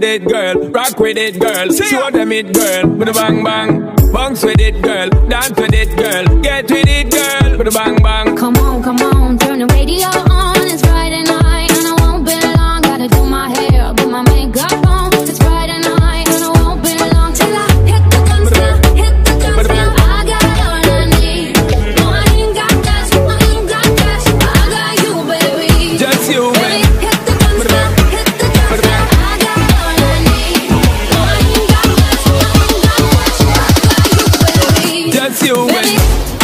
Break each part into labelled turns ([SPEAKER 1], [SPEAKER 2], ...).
[SPEAKER 1] with it, girl. Rock with it, girl. Show them it, girl. With a bang bang. Bounce with it, girl. Dance with it, girl. Get with it, girl. With a bang bang.
[SPEAKER 2] Come on, turn the radio on. It's Friday night and I won't be long. Gotta do my hair, put my makeup on. It's Friday night and I won't be long till I hit the guns now, hit the guns now. I got all I need. No, I ain't got cash, I ain't got cash. I got you, baby.
[SPEAKER 1] Just you,
[SPEAKER 2] baby. Hit the guns now, hit the guns now. I got all I need. No, I ain't got cash, I ain't got cash. I got you, baby.
[SPEAKER 1] Just you, baby.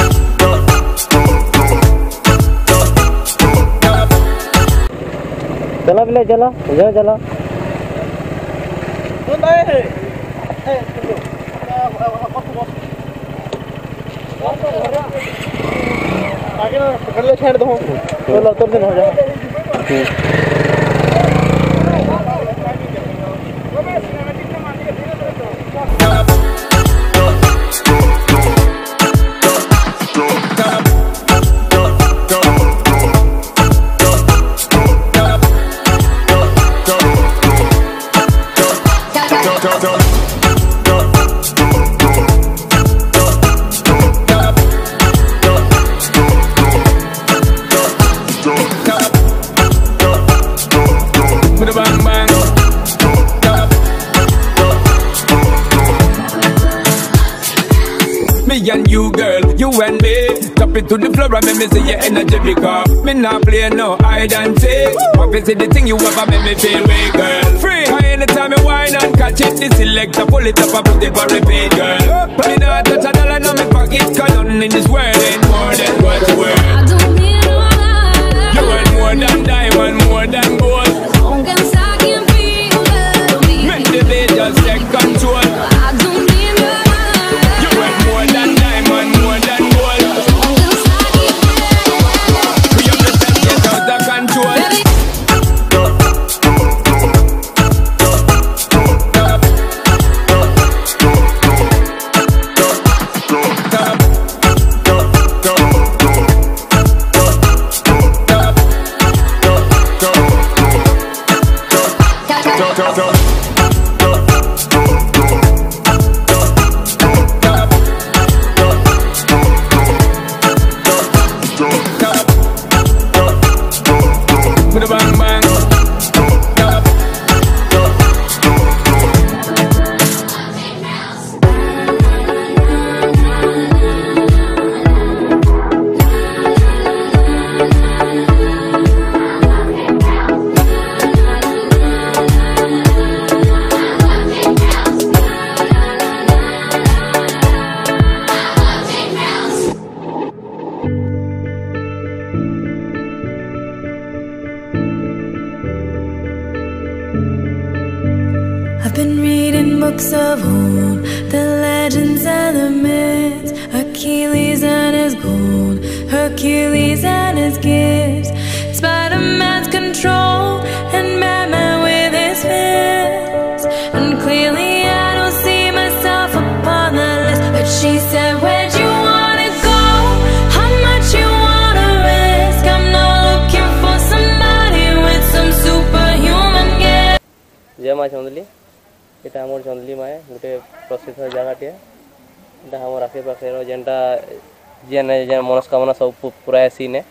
[SPEAKER 3] चला बिले चला उधर चला आगे ना पकड़ ले छेड़ दो तो उतर से हो जाए Me and you, girl, you and me. Tap it to the floor and make me see your energy because me not play no hide and seek. What is it the thing you ever make me feel way, girl? Free. Anytime you whine and catch it, the selector pull it up and put it for repeat, girl. Me not touch a dollar in my pocket, cause nothing in this world ain't more than what you worth.
[SPEAKER 2] I don't need no life.
[SPEAKER 1] You want more than diamond, more than gold.
[SPEAKER 2] Long as I can feel it.
[SPEAKER 1] Make the beat just take control.
[SPEAKER 2] I don't need no life.
[SPEAKER 1] You want more than diamond, more than gold.
[SPEAKER 2] Long as I can feel it.
[SPEAKER 1] We have to get out of control.
[SPEAKER 2] Baby.
[SPEAKER 1] With a bang bang.
[SPEAKER 4] I've been reading books of old, the legends and the myths, Achilles and his gold, Hercules and his gifts, Spider-Man's control, and Batman with his fists. And clearly I don't see myself upon the list, but she said, where'd you wanna go? How much you wanna risk? I'm not looking for somebody with some superhuman gift.
[SPEAKER 3] जय माँ चंदली এটা আমার চন্দলি মায়ে গোটে প্রসিদ্ধ জায়গাটিয়ে এটা আমার আশেপাশে যেটা যেনে যে মনস্কামনা সব পুরা সিনে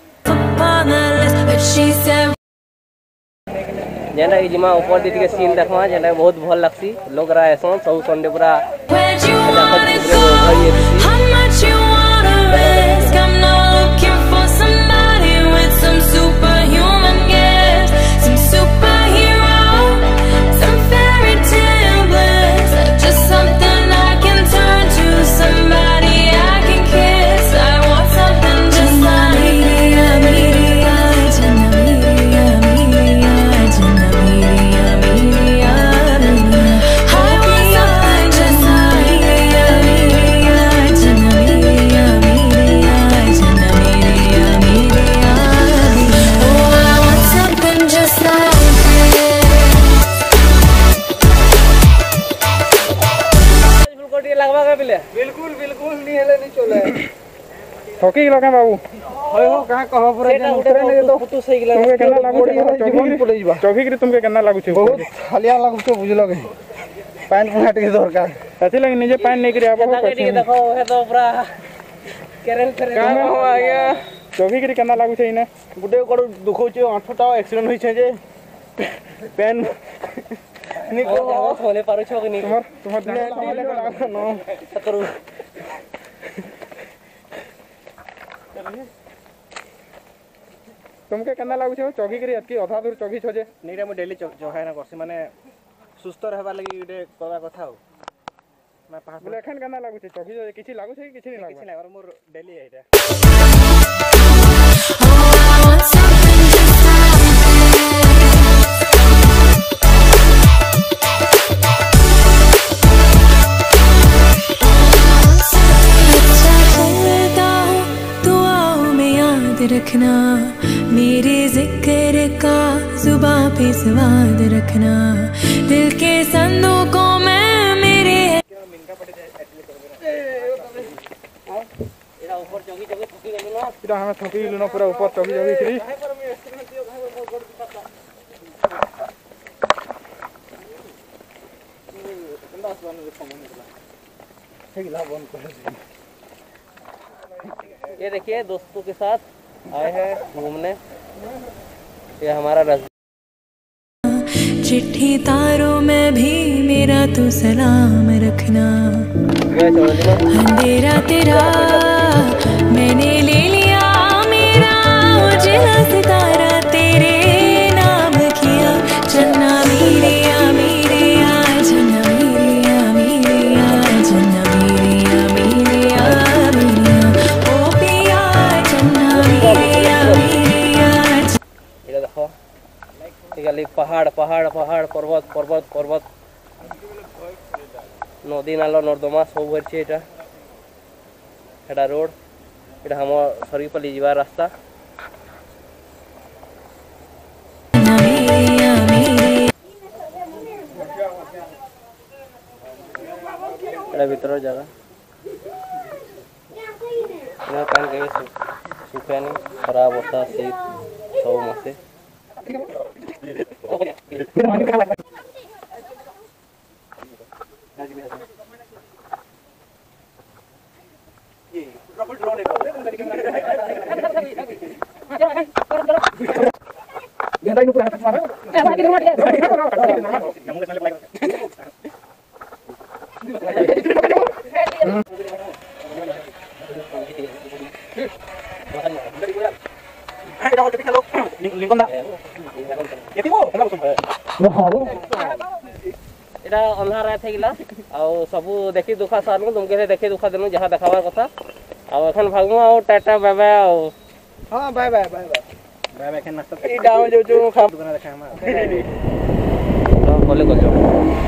[SPEAKER 3] যেটা এই জিমা উপর দিকে সিন দেখমা যেটা বহুত ভাল লাগছি লোকরা এসন সব সন্ডে পুরা बिल्कुल बिल्कुल नहीं चले थकी गेल के बाबू
[SPEAKER 5] होय हो कहां कह पूरा
[SPEAKER 3] जेन उतरे नहीं तो
[SPEAKER 5] फोटो सही गेला
[SPEAKER 3] तुमके केना लागु छै चौकी के तुमके केना लागु छै
[SPEAKER 5] बहुत हलिया लागु छै बुझलो के पानी पुहाट के दरकार
[SPEAKER 3] कथि लगे निजे पानी नहीं करे आबो
[SPEAKER 5] देखो हे तो पूरा केरल
[SPEAKER 3] का हो आ गया चौकी के केना लागु छै इने
[SPEAKER 5] गुडे कोड दुखौ छै आठटा एक्सीडेंट होई छै जे पेन निको होले पारो छ कि नहीं तुम्हार नो करू
[SPEAKER 3] तुमके केना लागु छै चौकी के अतकी अधा दूर चौकी छ जे
[SPEAKER 5] नहीं रे म डेली जोहाय ना करसी माने सुस्त रहबा लागि गुडे करबा कथा हो मैं पास
[SPEAKER 3] बोले एखन केना लागु छै चौकी जे किछि लागु छै किछि नहीं लागु
[SPEAKER 5] किछि नहीं और मोर डेली है रे
[SPEAKER 4] रखना मेरे जिक्र का जुबां पे स्वाद रखना दिल के संदूकों में मेरे
[SPEAKER 5] ऊपर चौकी चौकी थकी गेल ना
[SPEAKER 3] इरा हमें थकी गेल ना पूरा ऊपर चौकी चौकी करी
[SPEAKER 5] ये देखिए दोस्तों के साथ आए हैं घूमने ये हमारा
[SPEAKER 4] चिट्ठी तारों में भी मेरा तू सलाम रखना अंधेरा तेरा मैंने ले लिया मेरा उजला सितारा तेरे नाम किया चन्ना मेरे या चन्ना मेरे या चन्ना मेरे या ओ पिया चन्ना मेरे या
[SPEAKER 5] ये देखो खाली पहाड़ पहाड़ पहाड़ पर्वत पर्वत पर्वत नदी नाला नर्दमा सब भरछे एटा रोड एटा हम सरीपल्ली जीवा रास्ता एटा भीतर जगह ना पानी के सुखानी खराब होता शीत सब मासे एटा अंधार रात हेगिला आ सबु देखि दुखा सारनु तुमके देखि दुखा देनु जहां देखावा कथा आ एखन भागनु आ टाटा बाय बाय आ हां bye bye bye bye bye bye एखन नास्ता ई डाउ जो जो खा दुकान देखा हम तो बोले को जो